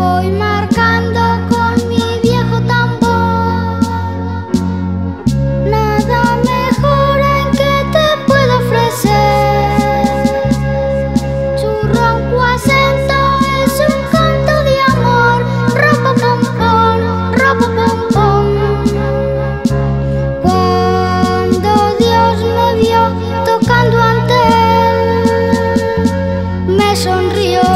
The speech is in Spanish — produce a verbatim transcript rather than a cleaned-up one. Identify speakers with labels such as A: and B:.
A: voy marcando con mi viejo tambor. Nada mejor en que te puedo ofrecer. Su ronco acento es un canto de amor. Ropa pom pom, ropa pom pom. Cuando Dios me vio tocando ante él, me sonrió.